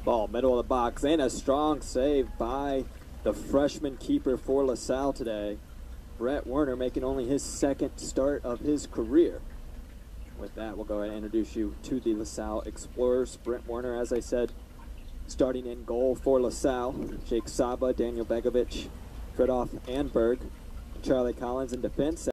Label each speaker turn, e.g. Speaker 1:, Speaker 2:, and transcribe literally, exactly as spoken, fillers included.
Speaker 1: Ball middle of the box, and a strong save by the freshman keeper for LaSalle today. Brett Werner making only his second start of his career. With that, we'll go ahead and introduce you to the LaSalle Explorers. Brett Werner, as I said, starting in goal for LaSalle. Jake Saba, Daniel Begovic, Fredolf Anberg, Charlie Collins in defense.